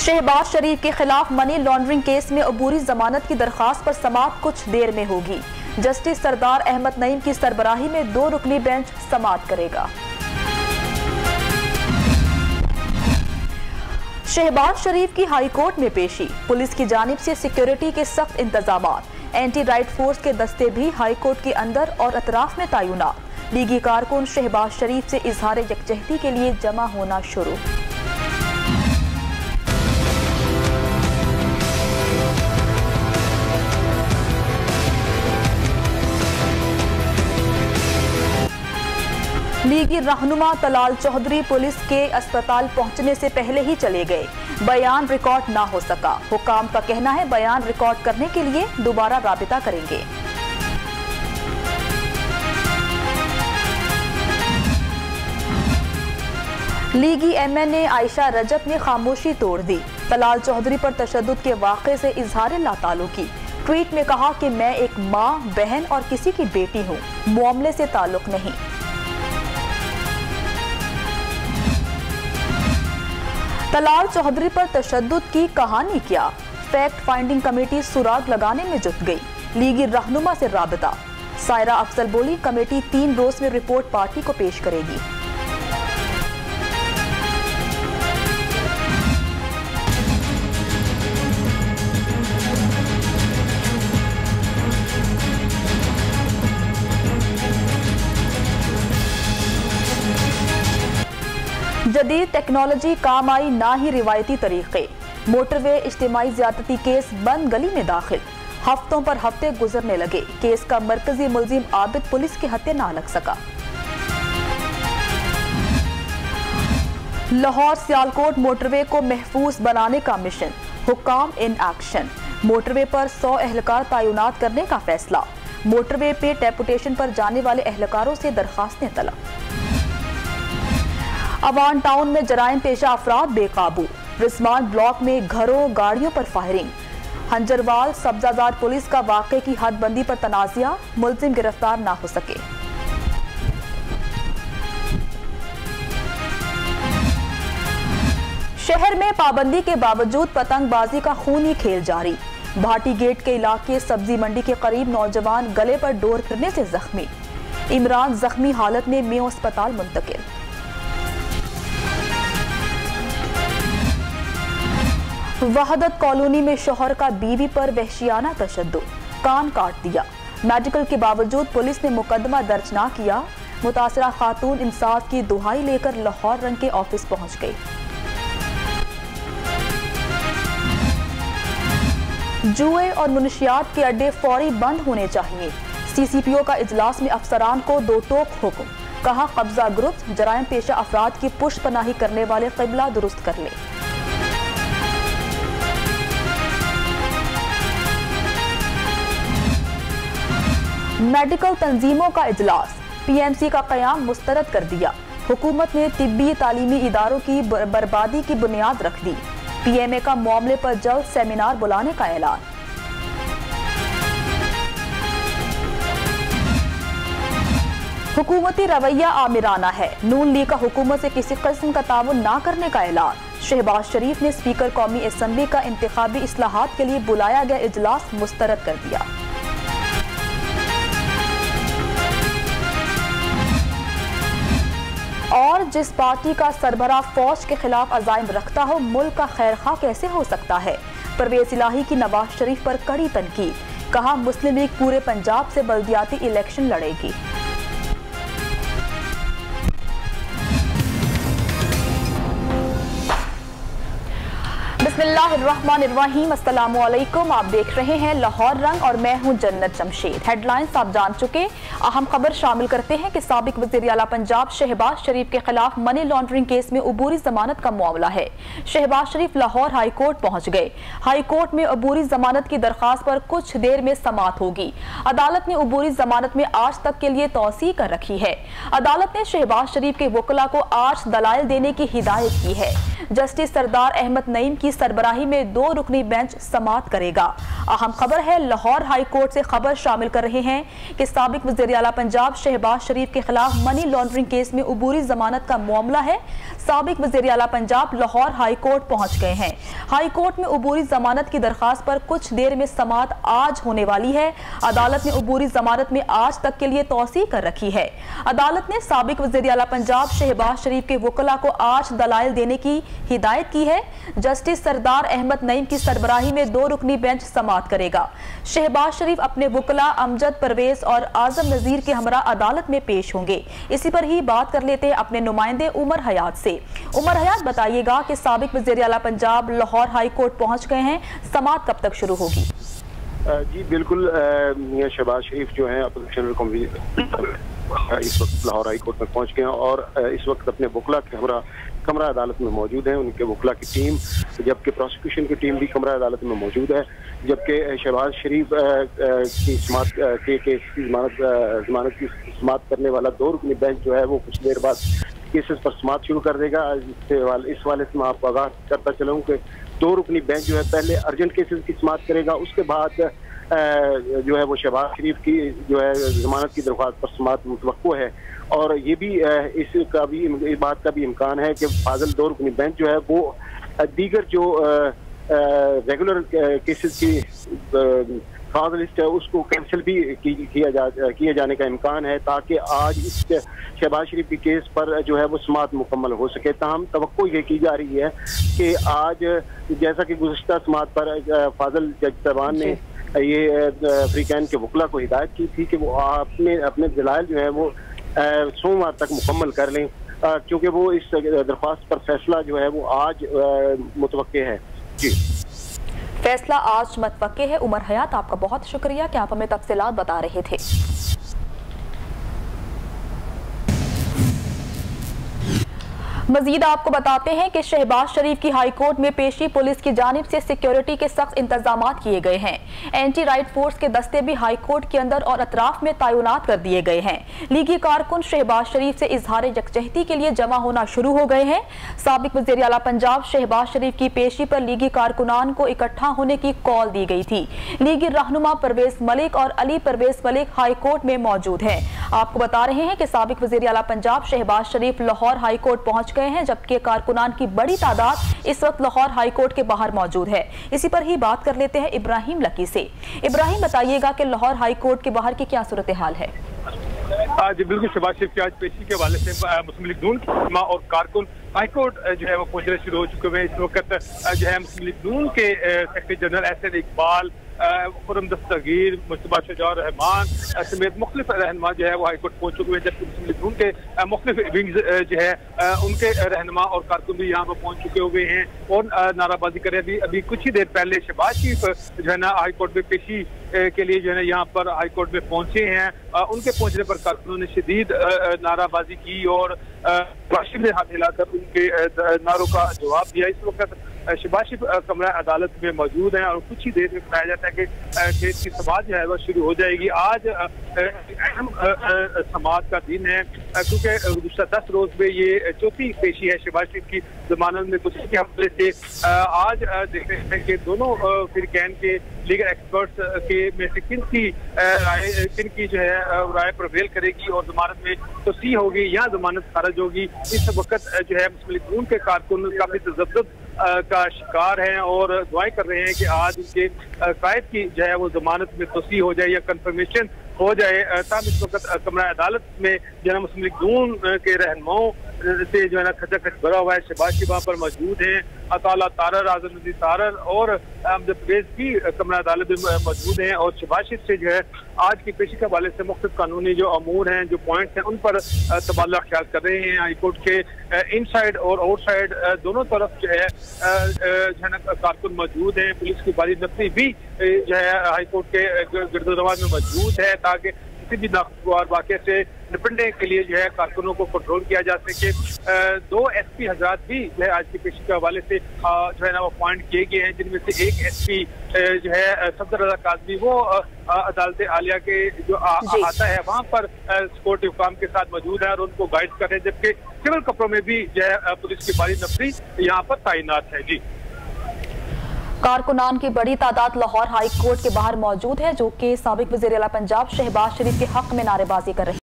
शहबाज शरीफ के खिलाफ money laundering case में अबूरी जमानत की दरखास्त पर समाअत कुछ देर में होगी। जस्टिस सरदार अहमद नईम की सरबराही में 2 रुकनी बेंच समाअत करेगा। शहबाज शरीफ की हाई कोर्ट में पेशी, पुलिस की जानिब से सिक्योरिटी के सख्त इंतजामात, एंटी राइट फोर्स के दस्ते भी हाई कोर्ट के अंदर और अतराफ में तैनात। लीगी कारकुन शहबाज शरीफ से इजहार यकजहती के लिए जमा होना शुरू। लीगी रहनुमा तलाल चौधरी पुलिस के अस्पताल पहुंचने से पहले ही चले गए, बयान रिकॉर्ड ना हो सका। हुकाम का कहना है बयान रिकॉर्ड करने के लिए दोबारा राबिता करेंगे। लीगी एमएनए आयशा रजब ने खामोशी तोड़ दी। तलाल चौधरी पर तशद्दुद के वाक़े से इजहार लाताल्लुकी। ट्वीट में कहा कि मैं एक माँ, बहन और किसी की बेटी हूँ, मामले से ताल्लुक नहीं। तलाल चौधरी पर तशद्दुद की कहानी क्या? फैक्ट फाइंडिंग कमेटी सुराग लगाने में जुट गई। लीगी रहनुमा से राबता। सायरा अफजल बोली, कमेटी 3 रोज में रिपोर्ट पार्टी को पेश करेगी। जदीद टेक्नोलॉजी काम आई, ना ही रिवायती तरीके। मोटरवे इज्तिमाई ज्यादती केस बंद गली में दाखिल। हफ्तों पर हफ्ते गुजरने लगे, केस का मरकजी मुलजिम आबिद पुलिस के हत्थे ना लग सका। लाहौर सियालकोट मोटरवे को महफूज बनाने का मिशन, हुकाम इन एक्शन। मोटरवे पर 100 एहलकार तैनात करने का फैसला। मोटरवे पे डेपुटेशन पर जाने वाले एहलकारों से दरखास्तें तलब। अवान टाउन में जराइम पेशा अफराद बेकाबू। रिस्मान ब्लॉक में घरों गाड़ियों पर फायरिंग। हंजरवाल सब्जाजार पुलिस का वाक़े की हदबंदी पर तनाज़िया, मुलजिम गिरफ्तार ना हो सके। शहर में पाबंदी के बावजूद पतंगबाजी का खूनी खेल जारी। भाटी गेट के इलाके सब्जी मंडी के करीब नौजवान गले पर डोर फिरने से जख्मी। इमरान जख्मी हालत में मेयो अस्पताल मुंतकिल। वहदत कॉलोनी में शौहर का बीवी पर वहशियाना तशद्दुद, कान काट दिया। मेडिकल के बावजूद पुलिस ने मुकदमा दर्ज ना किया। मुतासरा खातून इंसाफ की दुहाई लेकर लाहौर रंग के ऑफिस पहुंच गई। जुए और मुनशियात के अड्डे फौरी बंद होने चाहिए। सीसीपीओ का इजलास में अफसरान को 2 टोक हुक्म। कहा कब्जा ग्रुप जराइम पेशा अफराद की पुष्ट पनाही करने वाले क़िबला दुरुस्त कर ले। मेडिकल तंजीमों का इजलास, पीएमसी का क़याम मुस्तरद कर दिया। हुकूमत ने तिब्बी तालीमी इदारों की बर्बादी की बुनियाद रख दी। पीएमए का मामले पर जल्द सेमिनार बुलाने का ऐलान। हुकूमती रवैया आमिराना है। नून लीग का हुकूमत से किसी किस्म का ताउन ना करने का ऐलान। शहबाज शरीफ ने स्पीकर कौमी असम्बली का इंतखाबी इस्लाहात के लिए बुलाया गया इजलास मुस्तरद कर दिया। और जिस पार्टी का सरबरा फौज के खिलाफ अज़ाइम रखता हो, मुल्क का खैरखा कैसे हो सकता है? परवेज इलाही की नवाज शरीफ पर कड़ी तनकीद। कहा मुस्लिम लीग पूरे पंजाब से बल्दियाती इलेक्शन लड़ेगी। बिस्मिल्लाहिर्रहमानिर्रहीम, अस्सलामु अलैकुम। आप देख रहे हैं लाहौर रंग और मैं हूं जन्नत जमशेद। हेडलाइंस आप जान चुके। अहम खबर शामिल करते हैं कि साबिक वज़ीर आला पंजाब शहबाज शरीफ के खिलाफ मनी लॉन्ड्रिंग केस में अबूरी जमानत का मामला है। शहबाज शरीफ लाहौर हाई कोर्ट पहुंच गए। हाई कोर्ट में अबूरी जमानत की दरखास्त पर कुछ देर में समाअत होगी। अदालत ने अबूरी जमानत में आज तक के लिए तौसीह कर रखी है। अदालत ने शहबाज शरीफ के वकला को आज दलाइल देने की हिदायत की है। जस्टिस सरदार अहमद नईम की सरबराही में 2 रुकनी बेंच समाअत करेगा। अहम खबर है, लाहौर हाई कोर्ट से खबर शामिल कर रहे हैं कि साबिक वज़ीर आला पंजाब शहबाज शरीफ के खिलाफ मनी लॉन्ड्रिंग केस में अबूरी जमानत का मामला है। साबिक वज़ीर आला पंजाब लाहौर हाई कोर्ट पहुंच गए हैं। हाई कोर्ट में अबूरी जमानत की दरखास्त पर कुछ देर में समाअत आज होने वाली है। अदालत ने अबूरी जमानत में आज तक के लिए तौसीह कर रखी है। अदालत ने साबिक वज़ीर आला पंजाब शहबाज शरीफ के वकला को आज दलाइल देने की हिदायत की है। जस्टिस सरदार अहमद नईम की सरबराही में 2 रुकनी बेंच समाअत करेगा। शहबाज शरीफ अपने वकला अमजद परवेज और आजम नजीर के हमरा अदालत में पेश होंगे। इसी पर ही बात कर लेते हैं अपने नुमाइंदे उमर हयात से। उमर हयात, बताइएगा कि साबिक वज़ीर आला पंजाब लाहौर हाई कोर्ट पहुंच गए हैं, समाअत कब तक शुरू होगी? जी बिल्कुल, शहबाज शरीफ जो है अपोजिशन इस वक्त लाहौर हाई कोर्ट में पहुंच गए हैं और इस वक्त अपने वकला के कमरा अदालत में मौजूद है। उनके वकला की टीम, जबकि प्रोसिक्यूशन की टीम भी कमरा अदालत में मौजूद है। जबकि शहबाज शरीफ की जमानत की समाअत करने वाला 2 रुकनी बेंच जो है वो कुछ देर बाद केसेस पर समाअत शुरू कर देगा। इस वाले से मैं आपको आगाह करता चलूँ कि 2 रुकनी बेंच जो है पहले अर्जेंट केसेस की समाअत करेगा, उसके बाद जो है वो शहबाज शरीफ की जो है जमानत की दरख्वास्त पर समाअत मुतवक्को है। और ये भी इस बात का भी इम्कान है कि फाजिल 2 रुकनी बेंच जो है वो दीगर जो रेगुलर केसेस की काज लिस्ट है उसको कैंसिल भी किए जाने का इम्कान है, ताकि आज इस शहबाज शरीफ के केस पर जो है वो समाअत मुकम्मल हो सके। ताहम तवक्को ये की जा रही है कि आज, जैसा कि गुज़िश्ता समाअत पर फाजिल जज साहबान ने ये अफ्रीकैन के वकला को हिदायत की थी कि वो अपने दलाइल जो है वो सोमवार तक मुकम्मल कर लें, क्योंकि वो इस दरख्वास्त पर फैसला जो है वो आज मुतवक्के है। जी, फैसला आज मुतवक्के है। उमर हयात, आपका बहुत शुक्रिया कि आप हमें तफसीलात बता रहे थे। मजीद आपको बताते हैं कि शहबाज शरीफ की हाई कोर्ट में पेशी पुलिस की जानिब से सिक्योरिटी के सख्त इंतजाम किए गए हैं। एंटी राइट फोर्स के दस्ते भी हाई कोर्ट के अंदर और अतराफ में तैनात कर दिए गए हैं। लीगी कारकुन शहबाज शरीफ से इजहार यकजहती के लिए जमा होना शुरू हो गए हैं। साबिक वज़ीर आला पंजाब शहबाज शरीफ की पेशी पर लीगी कारकुनान को इकट्ठा होने की कॉल दी गई थी। लीगी रहनुमा परवेज मलिक और अली परवेज मलिक हाई कोर्ट में मौजूद हैं। आपको बता रहे हैं कि साबिक वज़ीर आला पंजाब शहबाज शरीफ लाहौर हाई कोर्ट पहुंच गए हैं, जबकि कारकुनान की बड़ी तादाद इस वक्त लाहौर हाई कोर्ट के बाहर मौजूद है। इसी पर ही बात कर लेते हैं इब्राहिम लकी से। इब्राहिम, बताइएगा कि लाहौर हाई कोर्ट के बाहर की क्या सूरत हाल है? जी बिल्कुल, शहबाज शरीफ की आज पेशी के हवाले से मुस्लिम लीग नून की और कारकुन हाई कोर्ट जो है वो पहुंचने शुरू हो चुके हैं। इस वक्त जो है मुस्लिम लीग नून के सेक्रेटरी जनरल एहसन इकबाल, खुर्रम दस्तगीर, मुस्तफा शुजा रहमान समेत मुख्तलिफ रहनुमा जो है वो हाई कोर्ट पहुंच चुके हैं। जबकि मुस्लिम लीग नून के मुख्तलिफ विंग्स जो है उनके रहनुमा और कारकुन भी यहाँ पर पहुंच चुके हुए हैं और नाराबाजी कर रहे हैं। अभी कुछ ही देर पहले शहबाज शरीफ जो है ना हाई कोर्ट में पेशी के लिए जो है ना यहाँ पर हाई कोर्ट में पहुंचे हैं। उनके पहुंचने पर कारकुनों ने शदीद नाराबाजी की और शहबाज ने हाथ हिलाकर उनके नारों का जवाब दिया। इस वक्त शहबाज शरीफ कमरा अदालत में मौजूद हैं और कुछ ही देर में बताया जाता है कि केस की समाअत जो है वह शुरू हो जाएगी। आज अहम समाअत का दिन है, क्योंकि गुज़श्ता 10 रोज में ये चौथी पेशी है शहबाज शरीफ की जमानत में कुछ के हमले से। आज देख रहे हैं कि दोनों फिरकैन के लीगल एक्सपर्ट्स के में से किन की जो है राय प्रवेल करेगी और जमानत में तोसी होगी या जमानत खारिज होगी। इस वक्त जो है मुस्लिम लीग नून के कारकुन काफी तशद्दुद का शिकार हैं और दुआएं कर रहे हैं कि आज इनके कायद की जो है वो जमानत में तोसी हो जाए या कंफर्मेशन हो जाए। तब इस वक्त कमरा अदालत में जो है मुस्लिम लीग नून के रहनुमाओं से जो है ना खचाखच भरा हुआ है। शहबाज शरीफ वहाँ पर मौजूद हैं, अताला तारर, आजम नज़ीर तारर और अमजद परवेज भी कमरा अदालत में मौजूद हैं और शहबाज शरीफ से जो है आज की पेशी के हवाले से मुख्तलिफ कानूनी जो अमूर हैं, जो पॉइंट्स हैं, उन पर तबादला ख्याल कर रहे हैं। हाई कोर्ट के इनसाइड और आउटसाइड दोनों तरफ जो है ना कारकुन मौजूद हैं। पुलिस की भारी नफरी भी जो है हाई कोर्ट के गिरदोरवा में मौजूद है, ताकि किसी भी नागवार वाक़े से निपटने के लिए जो है कारकुनों को कंट्रोल किया जा सके। 2 SP हजरात भी जो है आज की पेशी के हवाले से जो है ना वो अपॉइंट किए गए हैं, जिनमें से एक SP जो है सफदर रजा काजमी वो अदालत आलिया के जो आता है वहाँ पर सिक्योरिटी हुकाम के साथ मौजूद है और उनको गाइड कर रहे हैं, जबकि सिविल कपड़ों में भी जो है पुलिस की भारी नफरी यहाँ पर तैनात है। जी, कारकुनान की बड़ी तादाद लाहौर हाई कोर्ट के बाहर मौजूद है, जो कि साबिक वज़ीर आला पंजाब शहबाज शरीफ के हक में नारेबाजी कर रहे हैं।